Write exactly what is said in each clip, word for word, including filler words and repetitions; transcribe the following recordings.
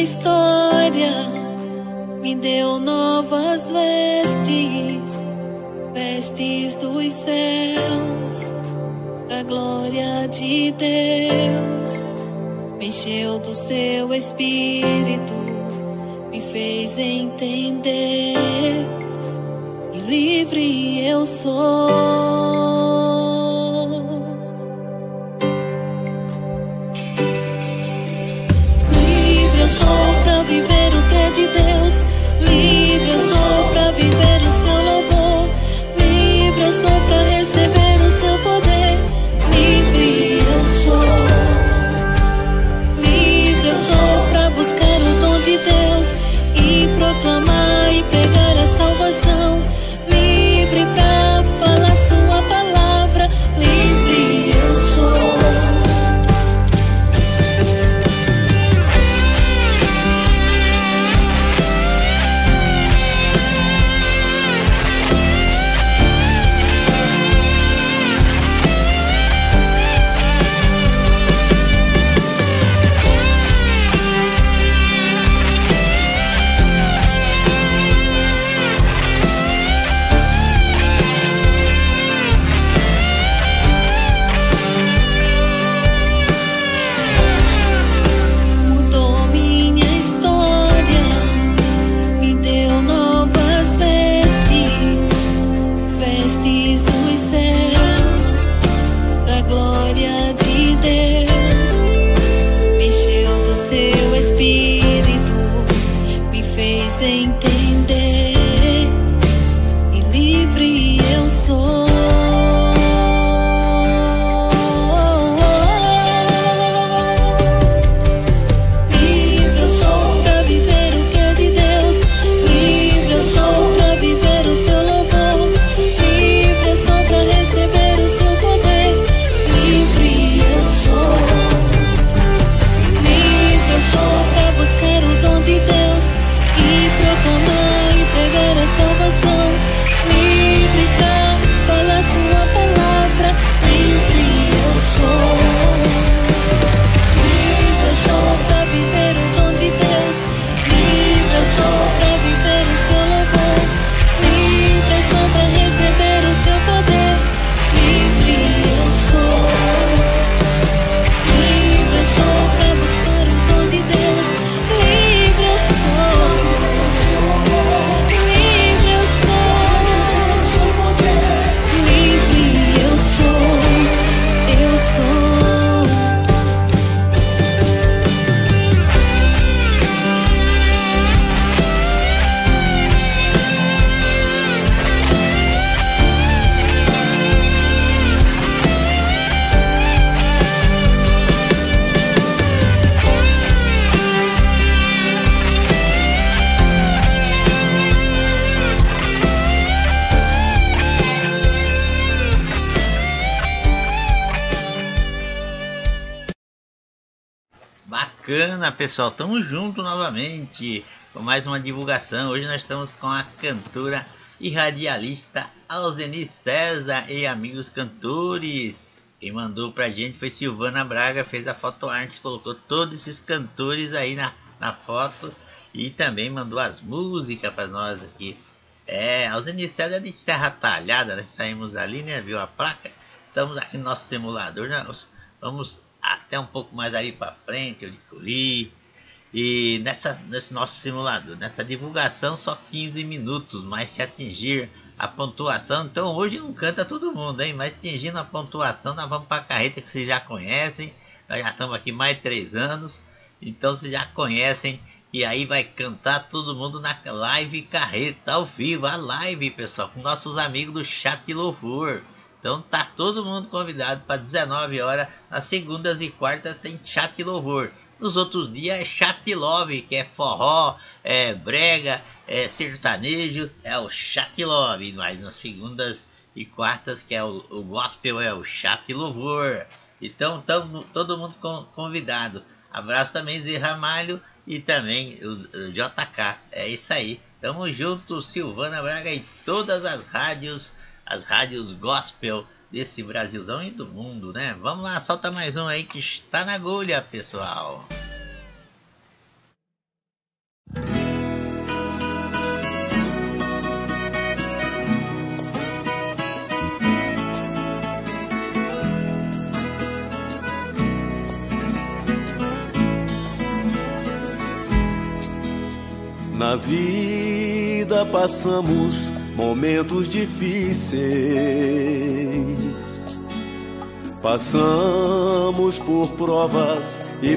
história, me deu novas vestes, vestes dos céus, pra glória de Deus. Me encheu do seu espírito, me fez entender, e livre eu sou. Livre eu sou pra viver o que é de Deus. Livre eu sou pra viver o seu louvor. Livre eu sou pra receber o seu poder. Livre eu sou. Livre eu sou pra buscar o dom de Deus e proclamar e pregar a salvação. Livre pra falar sua palavra. Livre eu sou. Bacana, pessoal, estamos juntos novamente com mais uma divulgação. Hoje nós estamos com a cantora e radialista Alzeni César e amigos cantores. Quem mandou pra gente foi Silvana Braga, fez a foto arte, colocou todos esses cantores aí na, na foto e também mandou as músicas para nós aqui. É, Alzeni César é de Serra Talhada, nós saímos ali, né, viu a placa? Estamos aqui no nosso simulador, né? Vamos até um pouco mais ali para frente, eu descobri. E nessa, nesse nosso simulador, nessa divulgação, só quinze minutos, mas se atingir a pontuação, então hoje não canta todo mundo, hein? Mas atingindo a pontuação, nós vamos para a carreta que vocês já conhecem. Nós já estamos aqui mais de três anos, então vocês já conhecem. E aí vai cantar todo mundo na live carreta ao vivo, a live, pessoal, com nossos amigos do Chat Louvor. Então tá todo mundo convidado para dezenove horas, nas segundas e quartas tem Chat Louvor. Nos outros dias é Chat Love, que é forró, é brega, é sertanejo, é o Chat Love. Mas nas segundas e quartas, que é o, o gospel, é o Chat Louvor. Então tamo todo mundo convidado. Abraço também Zé Ramalho e também o, o J K. É isso aí. Tamo junto, Silvana Braga e todas as rádios, as rádios gospel desse Brasilzão e do mundo, né? Vamos lá, solta mais um aí que está na agulha, pessoal. Na vida passamos momentos difíceis, passamos por provas e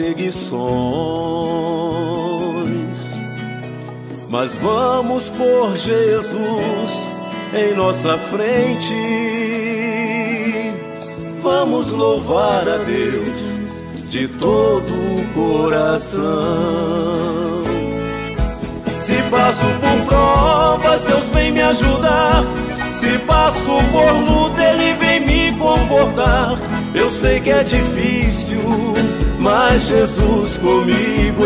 perseguições, mas vamos por Jesus em nossa frente, vamos louvar a Deus de todo o coração. Se passo por provas, Deus vem me ajudar. Se passo por luta, Ele vem me confortar. Eu sei que é difícil, mas Jesus comigo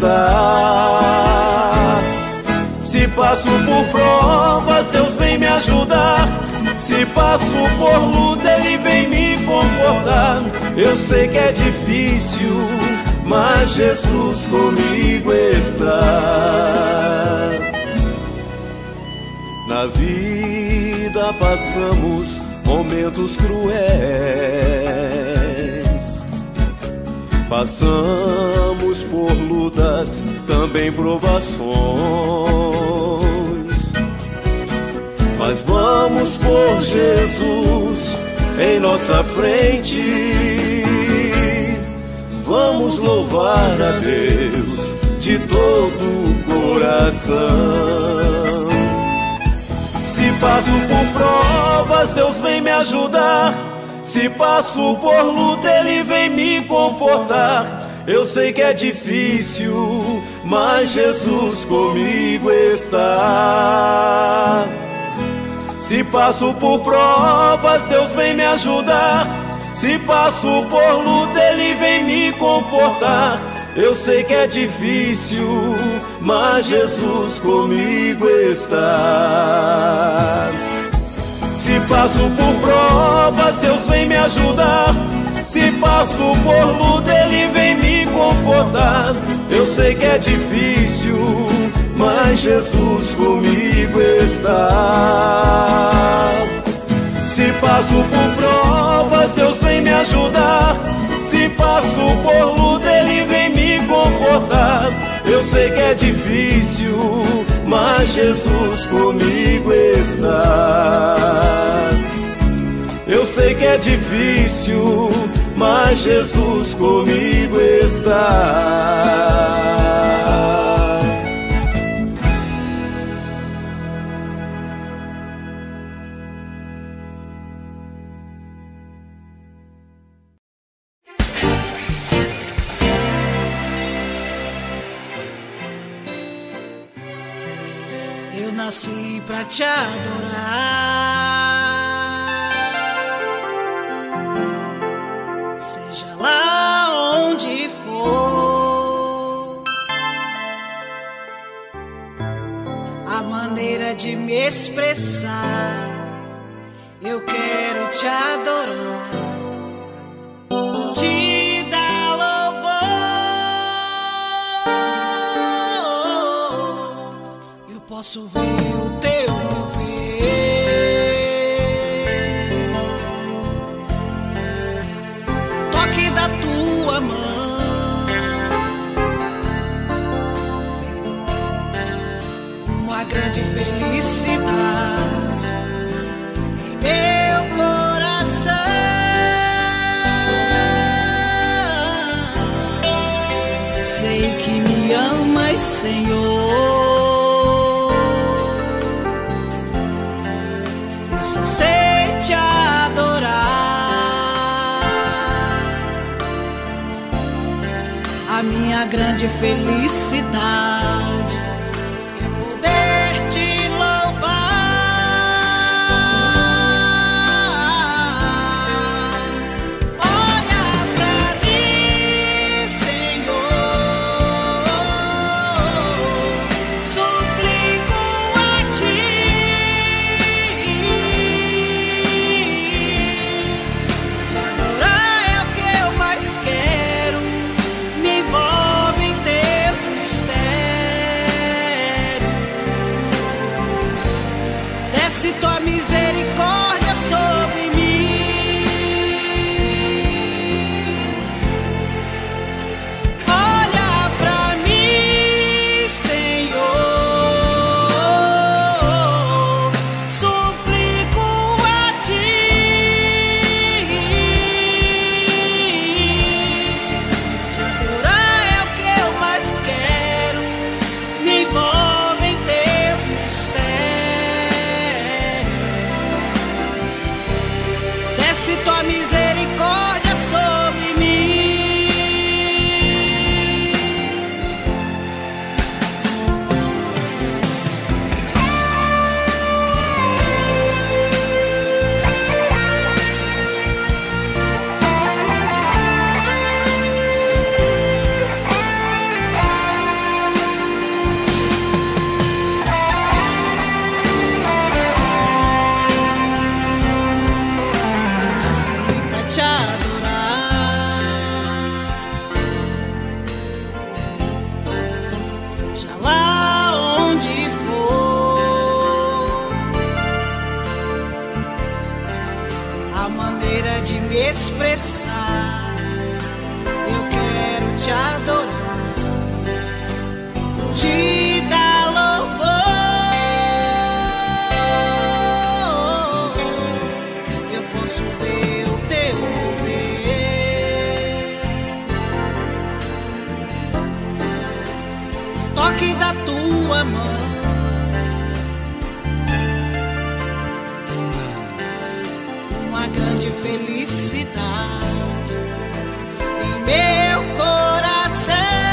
está. Se passo por provas, Deus vem me ajudar. Se passo por luta, Ele vem me confortar. Eu sei que é difícil, mas Jesus comigo está. Na vida passamos momentos cruéis, passamos por lutas, também provações, mas vamos por Jesus em nossa frente, vamos louvar a Deus de todo o coração. Se passo por provas, Deus vem me ajudar. Se passo por luta, Ele vem me confortar. Eu sei que é difícil, mas Jesus comigo está. Se passo por provas, Deus vem me ajudar. Se passo por luta, Ele vem me confortar. Eu sei que é difícil, mas Jesus comigo está. Se passo por provas, Deus vem me ajudar. Se passo por luta, Ele vem me confortar. Eu sei que é difícil, mas Jesus comigo está. Se passo por provas, Deus vem me ajudar. Se passo por luta, Ele vem me confortar. Eu sei que é difícil, mas Jesus comigo está. Eu sei que é difícil, mas Jesus comigo está. Eu nasci pra te adorar, seja lá onde for. A maneira de me expressar, eu quero te adorar, te dar louvor. Eu posso ver o teu mover, toque da tua mão, uma grande felicidade em meu coração. Sei que me amas, Senhor. Só sei te adorar. A minha grande felicidade é poder te louvar. Olha pra mim, Senhor, suplico a ti. Quero, me envolve em teus mistérios. maneira de me expressar. Eu quero te adorar, te dar louvor. Eu posso ver o teu mover, toque da tua mão, uma grande felicidade em meu coração.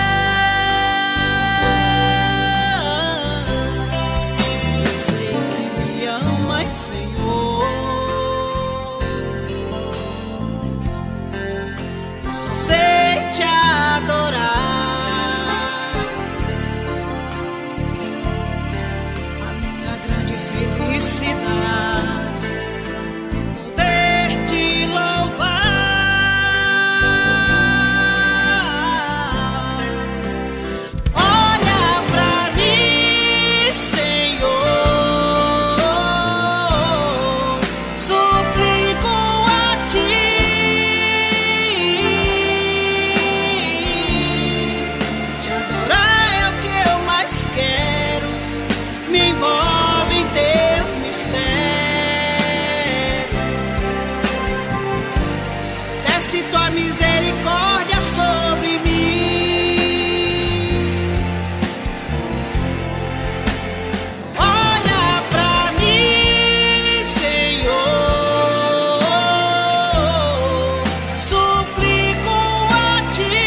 Sei que me amas, Senhor. Eu só sei te adorar, a minha grande felicidade, poder te louvar. Olha pra mim, Senhor, suplico a ti. Te adorar é o que eu mais quero, me envolve em teus mistérios. Desce tua misericórdia sobre mim. Olha pra mim, Senhor, suplico a ti.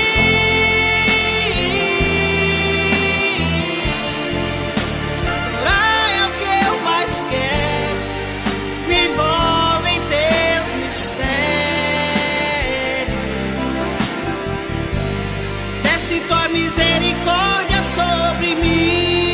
Te adorar é o que eu mais quero, me envolve em teus mistérios. Desce tua misericórdia sobre mim.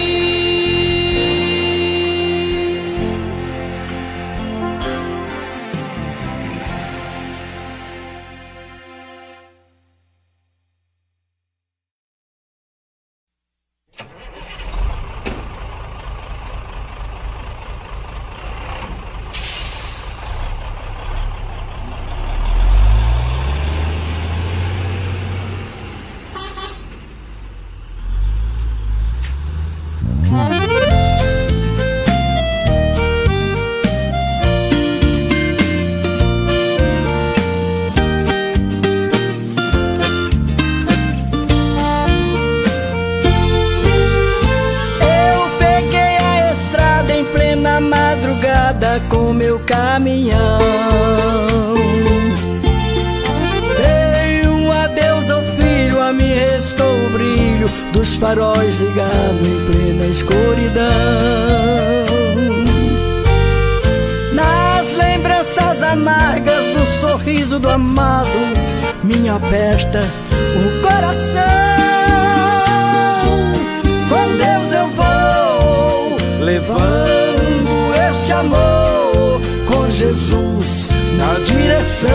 Eu peguei a estrada em plena madrugada com meu caminhão. Dei um adeus ao filho, a mim restou o brilho dos faróis ligados em plena escuridão. Nas lembranças amargas do sorriso do amado, me aperta o coração. Com Deus eu vou, levando este amor, com Jesus na direção.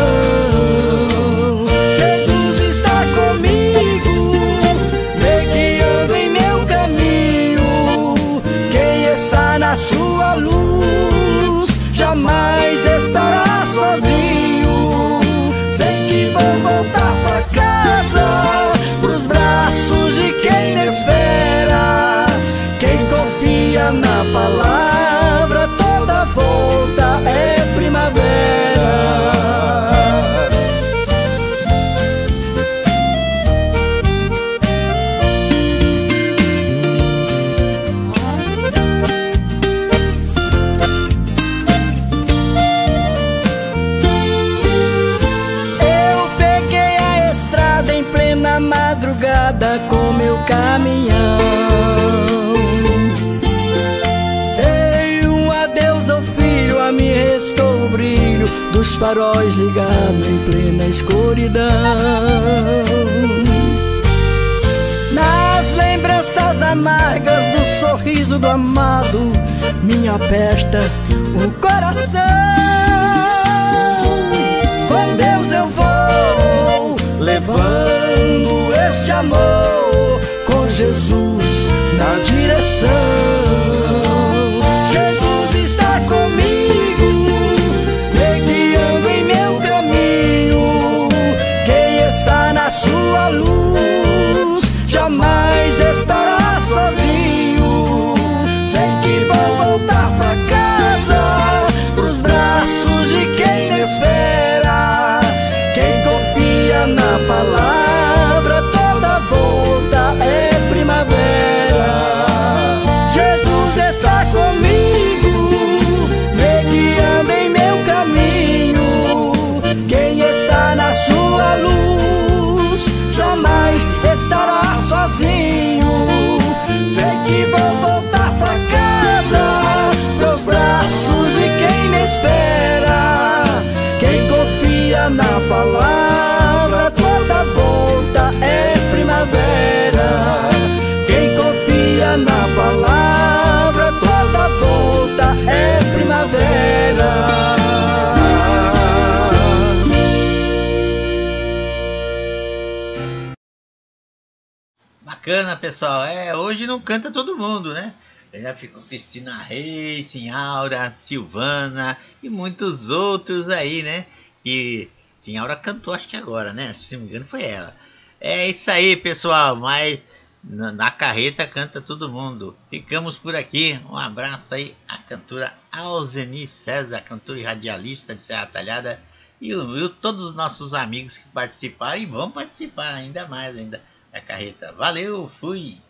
Jesus está comigo, me guiando em meu caminho. Quem está na sua luz jamais estará sozinho. Sei que vou voltar pra casa, pros braços de quem me espera. Quem confia na palavra, toda volta é primavera. Eu peguei a estrada em plena madrugada com meu caminhão. Dei um adeus ao filho, a mim restou o brilho dos faróis ligados em plena escuridão. Nas lembranças amargas do sorriso do amado, me aperta o coração. Com Deus eu vou, levando este amor, com Jesus na direção. Jesus está comigo, me guiando em meu caminho. estará sozinho. Sei que vou voltar pra casa, meus braços e quem me espera. Quem confia na palavra, toda volta é primavera. Quem confia na palavra, toda volta é primavera. Bacana, pessoal. É, hoje não canta todo mundo, né? Já ficou Cristina Reis, Sinhaura, Silvana e muitos outros aí, né? E Sinhaura cantou, acho que agora, né? Se não me engano foi ela. É isso aí, pessoal. Mas na, na carreta canta todo mundo. Ficamos por aqui. Um abraço aí à cantora Alzeni César, cantora e radialista de Serra Talhada. E, e todos os nossos amigos que participaram e vão participar ainda mais ainda da carreta. Valeu, fui!